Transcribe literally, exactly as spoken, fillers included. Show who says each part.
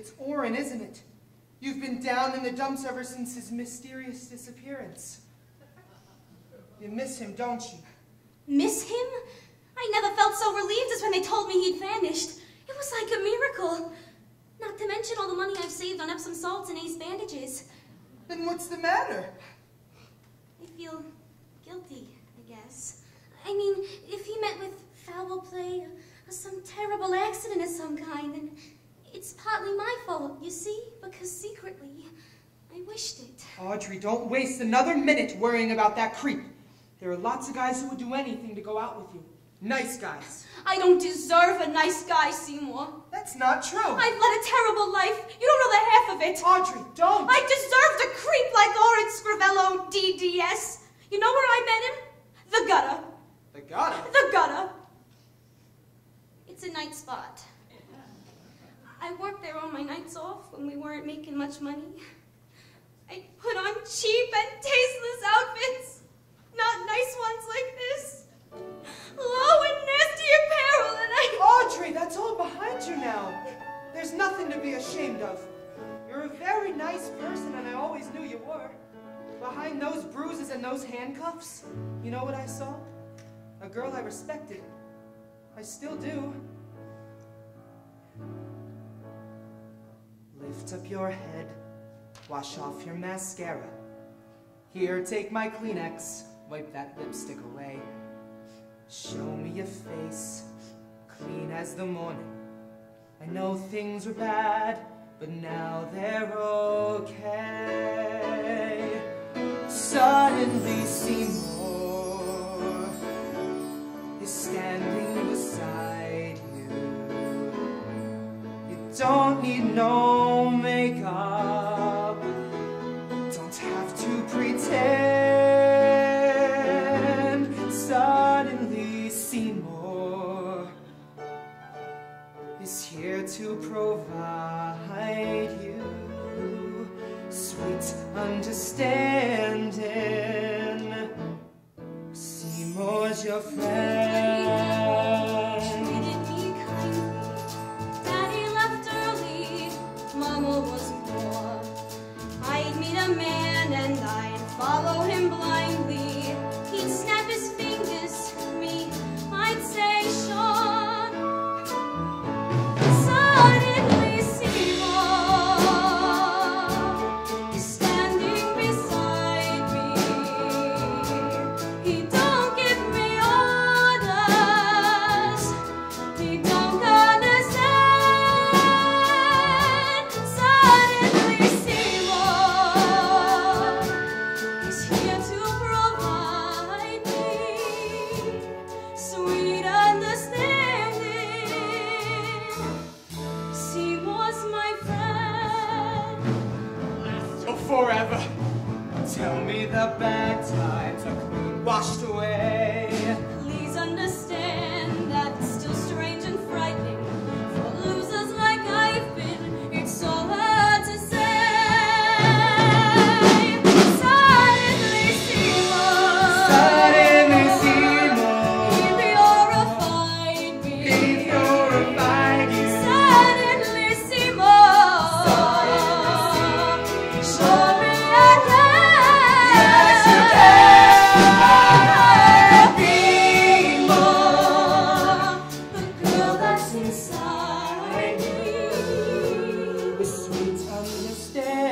Speaker 1: It's Orrin, isn't it? You've been down in the dumps ever since his mysterious disappearance. You miss him, don't you?
Speaker 2: Miss him? I never felt so relieved as when they told me he'd vanished. It was like a miracle. Not to mention all the money I've saved on Epsom salts and Ace bandages.
Speaker 1: Then what's the matter?
Speaker 2: I feel guilty, I guess. I mean, if he met with foul play or some terrible accident of some kind, then it's partly my fault, you see? Because secretly, I wished it.
Speaker 1: Audrey, don't waste another minute worrying about that creep. There are lots of guys who would do anything to go out with you. Nice guys.
Speaker 2: I don't deserve a nice guy, Seymour.
Speaker 1: That's not true.
Speaker 2: I've led a terrible life. You don't know the half of it.
Speaker 1: Audrey, don't.
Speaker 2: I deserved a creep like Orrin Scrivello, D D S. You know where I met him? The gutter.
Speaker 1: The gutter?
Speaker 2: The gutter. It's a night spot. I worked there on my nights off when we weren't making much money. I put on cheap and tasteless outfits. Not nice ones like this. Low and nasty apparel, and I...
Speaker 1: Audrey, that's all behind you now. There's nothing to be ashamed of. You're a very nice person, and I always knew you were. Behind those bruises and those handcuffs, you know what I saw? A girl I respected. I still do. Lift up your head. Wash off your mascara. Here, take my Kleenex. Wipe that lipstick away. Show me your face, clean as the morning. I know things were bad, but now they're okay. Suddenly Seymour is standing beside you. You don't need no makeup, don't have to pretend. Suddenly Seymour is here to provide you sweet understanding. Seymour's your friend.
Speaker 2: Treated me kindly. Daddy left early. Mama was poor. I'd meet a man and I'd follow him blindly. He'd snap his fingers at me. I'd say, Sean. Suddenly Seymour is standing beside me. He don't give me orders. He don't understand. Suddenly Seymour is here to provide me sweet understanding. Seymour's my friend.
Speaker 1: Till forever. Tell me the bad times are clean washed away.
Speaker 2: Please understand that it's still strange and frightening for losers like I've been. It's so hard to say. Suddenly Seymour,
Speaker 1: Suddenly Seymour,
Speaker 2: he purified me.
Speaker 1: he purified you.
Speaker 2: Suddenly Seymour, show me again.
Speaker 1: Yes, you can.
Speaker 2: Seymour, the girl that's inside me.
Speaker 1: With sweet understanding.